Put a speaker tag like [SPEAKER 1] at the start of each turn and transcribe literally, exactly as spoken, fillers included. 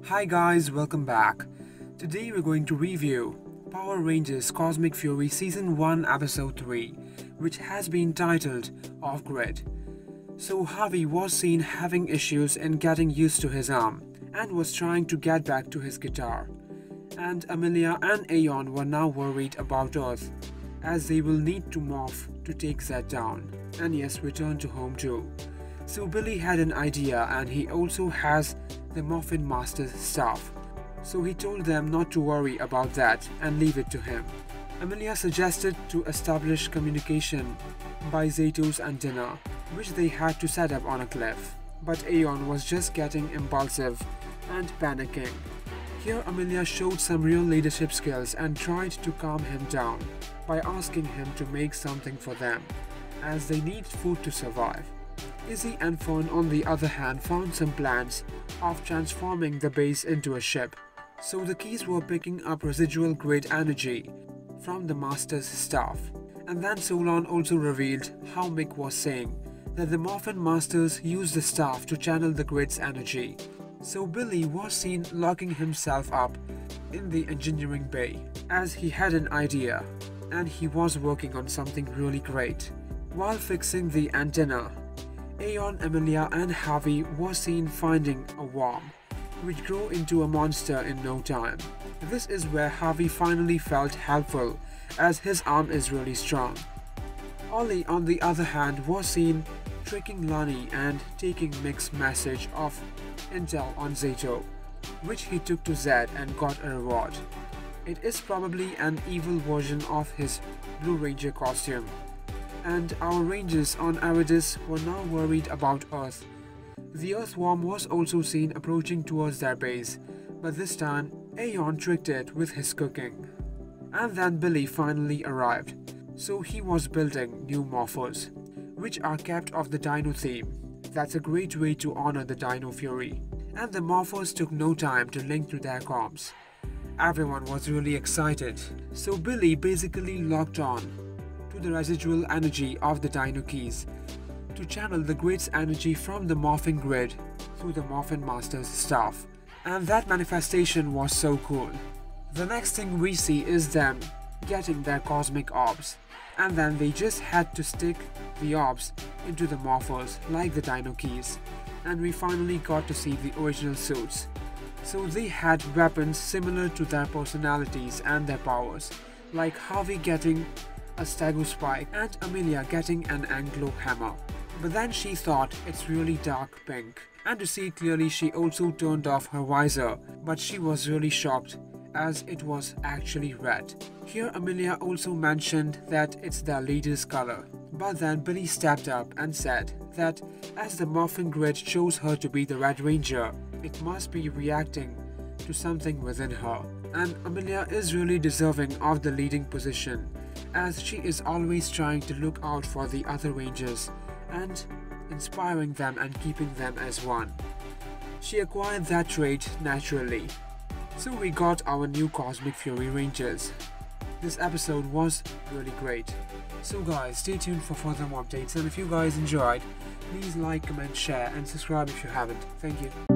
[SPEAKER 1] Hi guys, welcome back. Today we're going to review Power Rangers Cosmic Fury Season one Episode three, which has been titled Off Grid. So Harvey was seen having issues in getting used to his arm and was trying to get back to his guitar. And Amelia and Aeon were now worried about Earth, as they will need to morph to take Zed down, and yes, return to home too. So Billy had an idea, and he also has the Morphin Master's staff. So he told them not to worry about that and leave it to him. Amelia suggested to establish communication by Zeto's antenna, which they had to set up on a cliff. But Aeon was just getting impulsive and panicking. Here Amelia showed some real leadership skills and tried to calm him down by asking him to make something for them, as they need food to survive. Izzy and Fern, on the other hand, found some plans of transforming the base into a ship. So the keys were picking up residual grid energy from the Master's staff. And then Solon also revealed how Mick was saying that the Morphin Masters use the staff to channel the grid's energy. So Billy was seen locking himself up in the engineering bay, as he had an idea and he was working on something really great. While fixing the antenna, Aeon, Amelia and Harvey were seen finding a worm, which grew into a monster in no time. This is where Harvey finally felt helpful, as his arm is really strong. Ollie, on the other hand, was seen tricking Lonnie and taking Mick's message of intel on Zeto, which he took to Zed and got a reward. It is probably an evil version of his Blue Ranger costume. And our rangers on Aridus were now worried about Earth. The Earthworm was also seen approaching towards their base, but this time Aeon tricked it with his cooking. And then Billy finally arrived, so he was building new morphos, which are kept of the Dino theme. That's a great way to honor the Dino Fury. And the morphos took no time to link to their comms. Everyone was really excited, so Billy basically locked on to the residual energy of the Dino keys to channel the grid's energy from the morphing grid through the Morphin Master's staff. And that manifestation was so cool. The next thing we see is them getting their cosmic orbs, and then they just had to stick the orbs into the morphos like the Dino keys, and we finally got to see the original suits. So they had weapons similar to their personalities and their powers, like Harvey getting a Stego Spike and Amelia getting an Anglo Hammer. But then she thought it's really dark pink, and to see clearly she also turned off her visor, but she was really shocked as it was actually red. Here Amelia also mentioned that it's their leader's color, but then Billy stepped up and said that as the morphing grid chose her to be the Red Ranger, it must be reacting to something within her. And Amelia is really deserving of the leading position, as she is always trying to look out for the other Rangers and inspiring them and keeping them as one. She acquired that trait naturally. So we got our new Cosmic Fury Rangers. This episode was really great. So guys, stay tuned for further more updates, and if you guys enjoyed, please like, comment, share and subscribe if you haven't. Thank you.